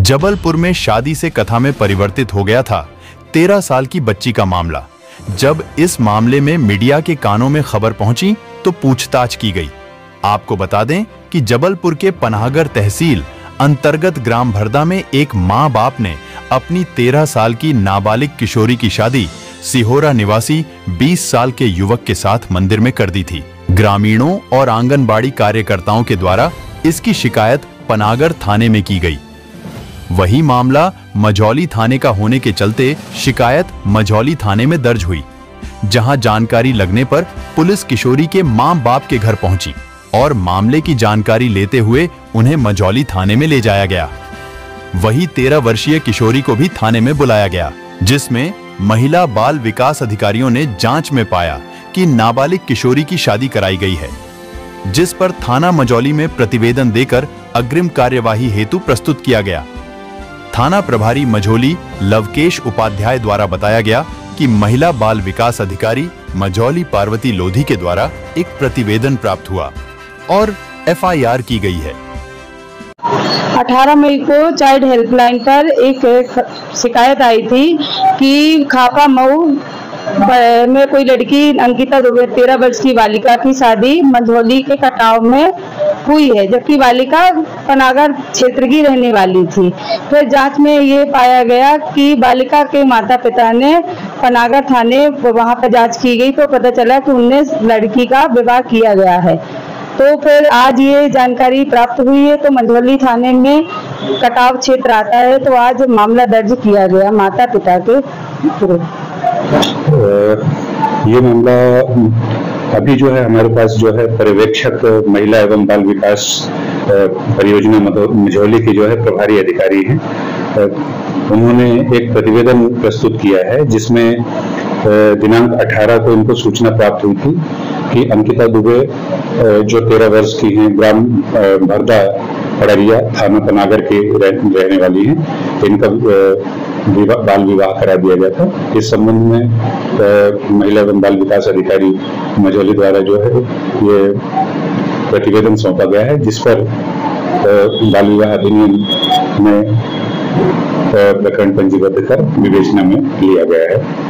जबलपुर में शादी से कथा में परिवर्तित हो गया था 13 साल की बच्ची का मामला। जब इस मामले में मीडिया के कानों में खबर पहुंची तो पूछताछ की गई। आपको बता दें कि जबलपुर के पनाहगर तहसील अंतर्गत ग्राम भरदा में एक मां बाप ने अपनी 13 साल की नाबालिग किशोरी की शादी सिहोरा निवासी 20 साल के युवक के साथ मंदिर में कर दी थी। ग्रामीणों और आंगनबाड़ी कार्यकर्ताओं के द्वारा इसकी शिकायत पनागर थाने में की गई। वही मामला मझौली थाने का होने के चलते शिकायत मझौली थाने में दर्ज हुई, जहां जानकारी लगने पर पुलिस किशोरी के मां बाप के घर पहुंची और मामले की जानकारी लेते हुए उन्हें मझौली थाने में ले जाया गया। वही 13 वर्षीय किशोरी को भी थाने में बुलाया गया, जिसमें महिला बाल विकास अधिकारियों ने जांच में पाया कि नाबालिग किशोरी की शादी कराई गई है, जिस पर थाना मझौली में प्रतिवेदन देकर अग्रिम कार्यवाही हेतु प्रस्तुत किया गया। थाना प्रभारी मझौली लवकेश उपाध्याय द्वारा बताया गया कि महिला बाल विकास अधिकारी मझौली पार्वती लोधी के द्वारा एक प्रतिवेदन प्राप्त हुआ और एफआईआर की गई है। 18 मई को चाइल्ड हेल्पलाइन पर एक शिकायत आई थी कि खापा मऊ में कोई लड़की अंकिता दुबे 13 वर्ष की बालिका की शादी मझौली के कटाव में हुई है, जबकि बालिका पनागर क्षेत्र की रहने वाली थी। फिर जांच में ये पाया गया कि बालिका के माता पिता ने पनागर थाने वहां पर जांच की गई तो पता चला कि 19 लड़की का विवाह किया गया है। तो फिर आज ये जानकारी प्राप्त हुई है तो मझौली थाने में कटाव क्षेत्र आता है, तो आज मामला दर्ज किया गया माता पिता के। ये मामला अभी जो है हमारे पास जो है पर्यवेक्षक महिला एवं बाल विकास परियोजना मझौली के जो है प्रभारी अधिकारी हैं, उन्होंने एक प्रतिवेदन प्रस्तुत किया है जिसमें दिनांक 18 को इनको सूचना प्राप्त हुई थी कि अंकिता दुबे जो 13 वर्ष की हैं, ग्राम भरदा पड़रिया थाना पनागर के रहने वाली हैं, इनका बाल विवाह करा दिया गया था। इस संबंध में महिला एवं बाल विकास अधिकारी मझौली द्वारा जो है ये प्रतिवेदन सौंपा गया है, जिस पर बाल विवाह अधिनियम में प्रकरण पंजीबद्ध कर विवेचना में लिया गया है।